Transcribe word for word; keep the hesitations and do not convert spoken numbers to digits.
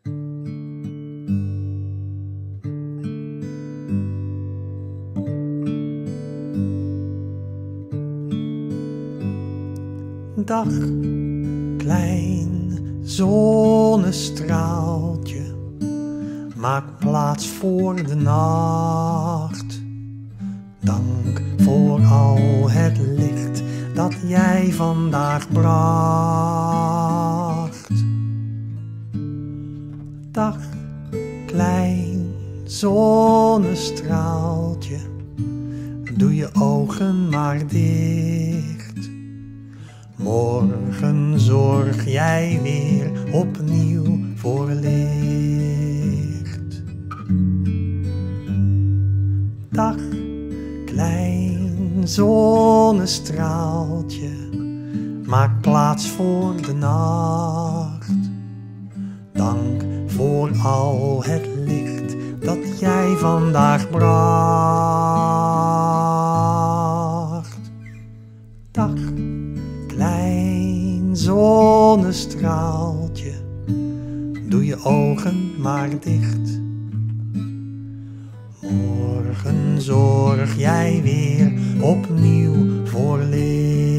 Dag, klein zonnestraaltje, maak plaats voor de nacht. Dank voor al het licht dat jij vandaag bracht. Dag, klein zonnestraaltje, doe je ogen maar dicht. Morgen zorg jij weer opnieuw voor licht. Dag, klein zonnestraaltje, maak plaats voor de nacht. Dank voor al het licht dat jij vandaag bracht. Dag, klein zonnestraaltje, doe je ogen maar dicht. Morgen zorg jij weer opnieuw voor licht.